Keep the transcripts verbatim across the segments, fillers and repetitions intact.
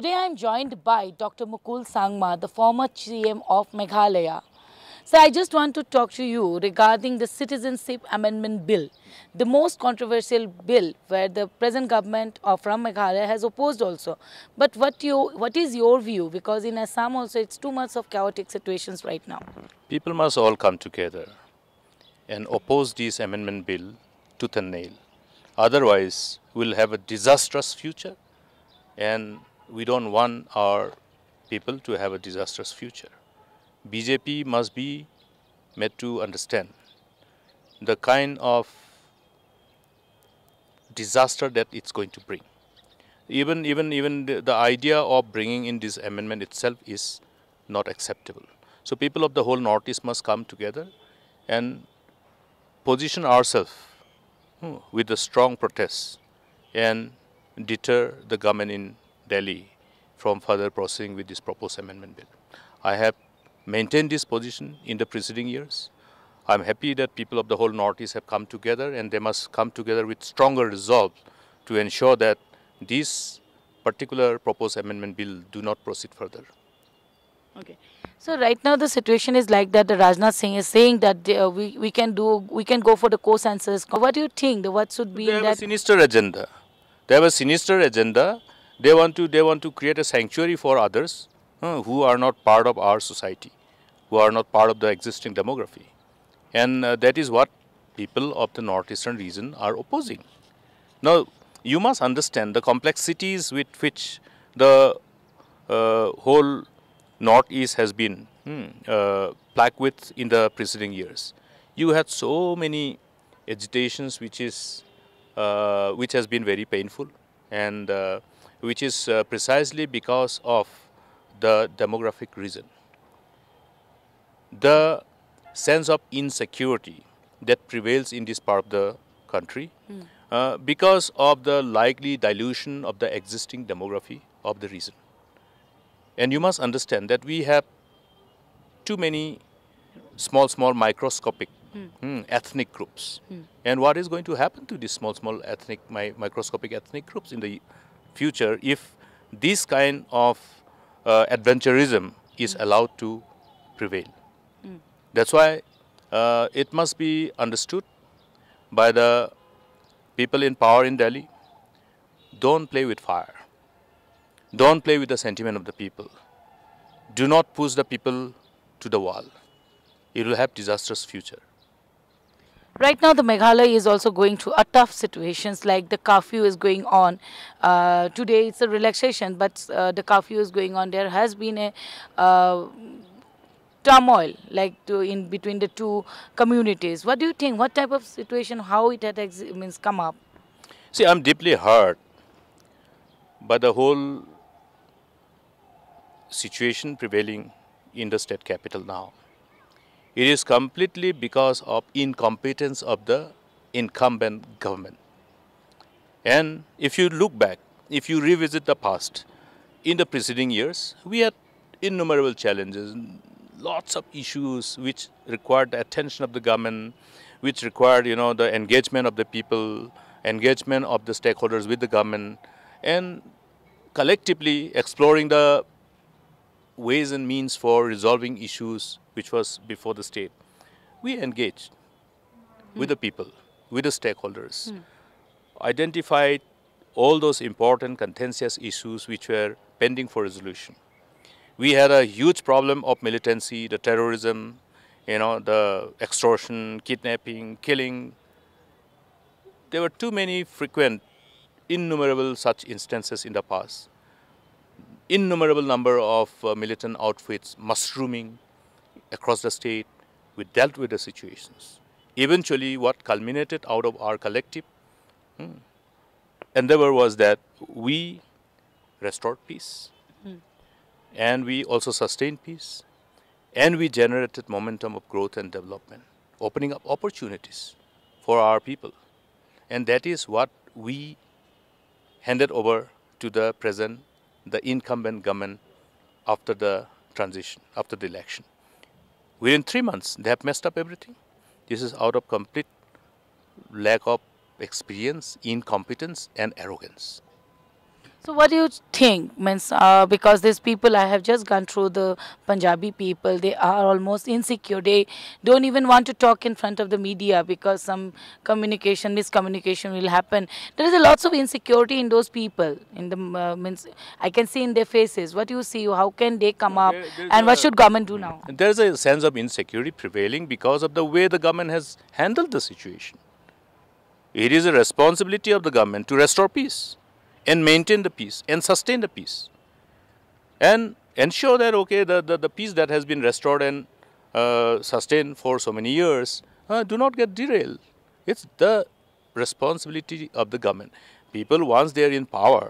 Today I am joined by Doctor Mukul Sangma, the former C M of Meghalaya. So I just want to talk to you regarding the Citizenship Amendment Bill, the most controversial bill where the present government of from Meghalaya has opposed also. But what you what is your view? Because in Assam also it's too much of chaotic situations right now. People must all come together and oppose this amendment bill tooth and nail. Otherwise, we'll have a disastrous future, and we don't want our people to have a disastrous future. B J P must be made to understand the kind of disaster that it's going to bring. Even, even, even the, the idea of bringing in this amendment itself is not acceptable. So people of the whole Northeast must come together and position ourselves hmm, with a strong protest and deter the government in Delhi from further proceeding with this proposed amendment bill. I have maintained this position in the preceding years. I am happy that people of the whole Northeast have come together, and they must come together with stronger resolve to ensure that this particular proposed amendment bill do not proceed further. Okay. So right now the situation is like that. The Rajnath Singh is saying that uh, we we can do we can go for the co-census. What do you think? The what should be They in have that? a sinister agenda. They have a sinister agenda. They want to they want to create a sanctuary for others uh, who are not part of our society, who are not part of the existing demography, and uh, that is what people of the northeastern region are opposing. Now, you must understand the complexities with which the uh, whole Northeast has been hmm, uh, plagued with in the preceding years. You had so many agitations, which is uh, which has been very painful, and uh, which is uh, precisely because of the demographic reason. The sense of insecurity that prevails in this part of the country mm. uh, because of the likely dilution of the existing demography of the region. And you must understand that we have too many small, small microscopic mm. Mm, ethnic groups. Mm. And what is going to happen to these small, small ethnic, mi microscopic ethnic groups in the future if this kind of uh, adventurism is mm. allowed to prevail? Mm. That's why uh, it must be understood by the people in power in Delhi. Don't play with fire. Don't play with the sentiment of the people. Do not push the people to the wall. It will have disastrous future. Right now, the Meghalaya is also going through a tough situations, like the curfew is going on. Uh, today, it's a relaxation, but uh, the curfew is going on. There has been a uh, turmoil, like to, in between the two communities. What do you think? What type of situation? How it had ex means come up? See, I'm deeply hurt by the whole situation prevailing in the state capital now. It is completely because of incompetence of the incumbent government. And if you look back, if you revisit the past, in the preceding years, we had innumerable challenges, lots of issues which required the attention of the government, which required, you know, the engagement of the people, engagement of the stakeholders with the government, and collectively exploring the ways and means for resolving issues which was before the state. We engaged mm. with the people, with the stakeholders, mm. identified all those important contentious issues which were pending for resolution. We had a huge problem of militancy, the terrorism, you know, the extortion, kidnapping, killing. There were too many frequent, innumerable such instances in the past. Innumerable number of uh, militant outfits mushrooming across the state. We dealt with the situations. Eventually, what culminated out of our collective hmm, endeavor was that we restored peace, mm. and we also sustained peace, and we generated momentum of growth and development, opening up opportunities for our people. And that is what we handed over to the present the incumbent government after the transition, after the election. Within three months, they have messed up everything. This is out of complete lack of experience, incompetence, and arrogance. So what do you think? Means, uh, because these people, I have just gone through the Punjabi people, they are almost insecure. They don't even want to talk in front of the media because some communication, miscommunication will happen. There is a lots of insecurity in those people. In the uh, means, I can see in their faces. What do you see? How can they come up? There, there's And what a, should government do now? there's a sense of insecurity prevailing because of the way the government has handled the situation. It is a responsibility of the government to restore peace and maintain the peace and sustain the peace and ensure that, okay, the, the, the peace that has been restored and uh, sustained for so many years uh, do not get derailed. It's the responsibility of the government. People, once they are in power,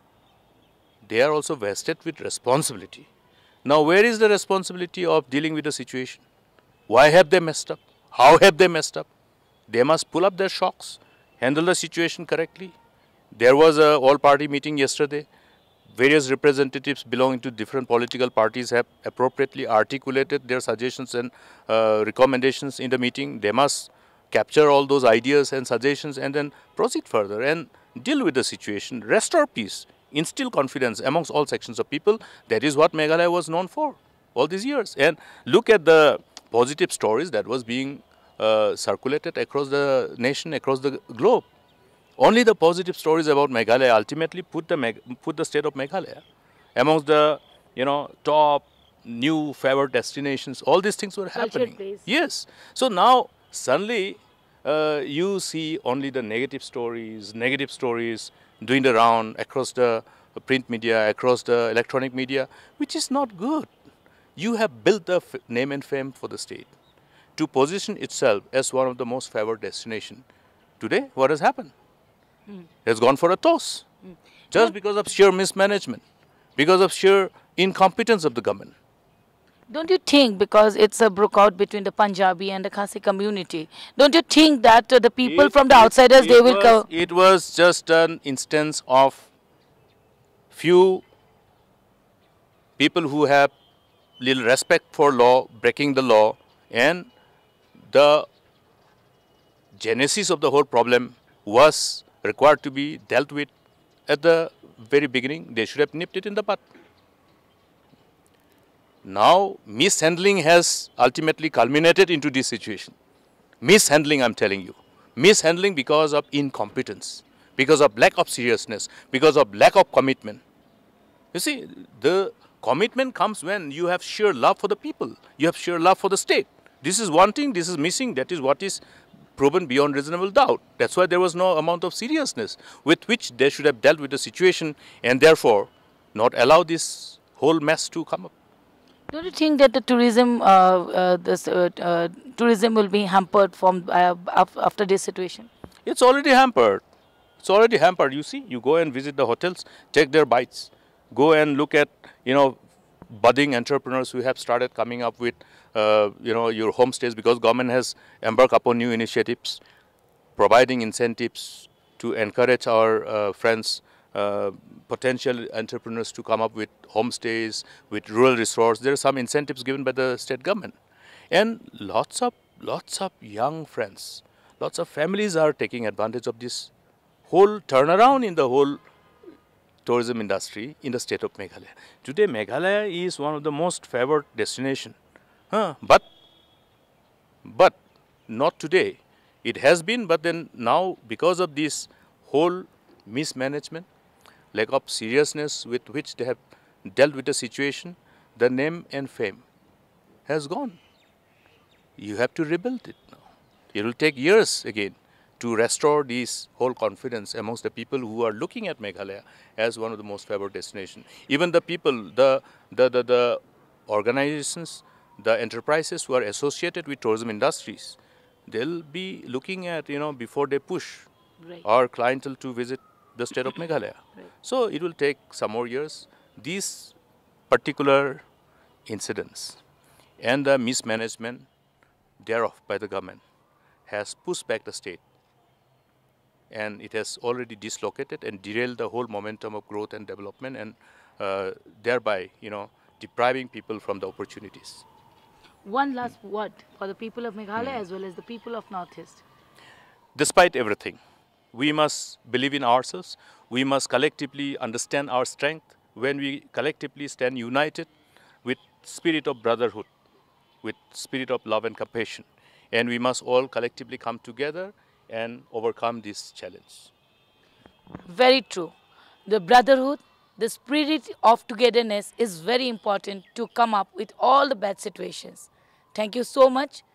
they are also vested with responsibility. Now, where is the responsibility of dealing with the situation? Why have they messed up? How have they messed up? They must pull up their shocks, handle the situation correctly. There was a all-party meeting yesterday. Various representatives belonging to different political parties have appropriately articulated their suggestions and uh, recommendations in the meeting. They must capture all those ideas and suggestions and then proceed further and deal with the situation, restore peace, instill confidence amongst all sections of people. That is what Meghalaya was known for all these years. And look at the positive stories that was being uh, circulated across the nation, across the globe. Only the positive stories about Meghalaya ultimately put the Meg put the state of Meghalaya amongst the, you know, top new favored destinations. All these things were happening. Place. Yes. So now suddenly uh, you see only the negative stories, negative stories doing the round across the print media, across the electronic media, which is not good. You have built the f name and fame for the state to position itself as one of the most favored destination. Today, what has happened? Mm. Has gone for a toss, mm. just but because of sheer mismanagement, because of sheer incompetence of the government. Don't you think, because it's a broke out between the Punjabi and the Khasi community, don't you think that uh, the people it, from the outsiders, it, they it will come? It was just an instance of few people who have little respect for law, breaking the law, and the genesis of the whole problem was required to be dealt with at the very beginning. They should have nipped it in the bud. Now, mishandling has ultimately culminated into this situation. Mishandling, I'm telling you. Mishandling because of incompetence, because of lack of seriousness, because of lack of commitment. You see, the commitment comes when you have sheer love for the people. You have sheer love for the state. This is one thing, this is missing. That is what is proven beyond reasonable doubt. That's why there was no amount of seriousness with which they should have dealt with the situation and therefore not allow this whole mess to come up. Don't you think that the tourism, uh, uh, this uh, uh, tourism will be hampered from uh, after this situation? It's already hampered. It's already hampered. You see, you go and visit the hotels, take their bites, go and look at, you know, budding entrepreneurs who have started coming up with, uh, you know, your homestays, because government has embarked upon new initiatives, providing incentives to encourage our uh, friends, uh, potential entrepreneurs to come up with homestays, with rural resorts. There are some incentives given by the state government. And lots of, lots of young friends, lots of families are taking advantage of this whole turnaround in the whole tourism industry in the state of Meghalaya. Today, Meghalaya is one of the most favored destination. Huh? But, but not today. It has been, but then now because of this whole mismanagement, lack of seriousness with which they have dealt with the situation, the name and fame has gone. You have to rebuild it now. It will take years again to restore this whole confidence amongst the people who are looking at Meghalaya as one of the most favored destinations. Even the people, the, the, the, the organizations, the enterprises who are associated with tourism industries, they'll be looking at, you know, before they push right. our clientele to visit the state of Meghalaya. Right. So it will take some more years. These particular incidents and the mismanagement thereof by the government has pushed back the state, and it has already dislocated and derailed the whole momentum of growth and development, and uh, thereby, you know, depriving people from the opportunities. One last word for the people of Meghalaya hmm. as well as the people of Northeast. Despite everything, we must believe in ourselves. We must collectively understand our strength. When we collectively stand united with spirit of brotherhood, with spirit of love and compassion, and we must all collectively come together and overcome this challenge. Very true. The brotherhood, the spirit of togetherness is very important to come up with all the bad situations. Thank you so much.